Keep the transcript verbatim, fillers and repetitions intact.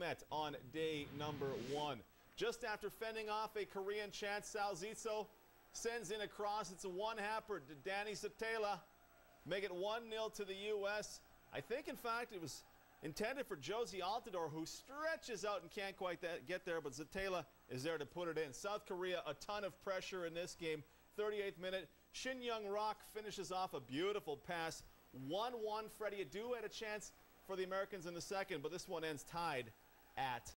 met on day number one. Just after fending off a Korean chance, Salzitso sends in a cross. It's a one-happer to Danny Satela. Make it one nil to the U S. I think, in fact, it was intended for Josie Altidore, who stretches out and can't quite get there, but Zatela is there to put it in. South Korea, a ton of pressure in this game. thirty-eighth minute, Shin Young-Rock finishes off a beautiful pass. one one. Freddie Adu had a chance for the Americans in the second, but this one ends tied at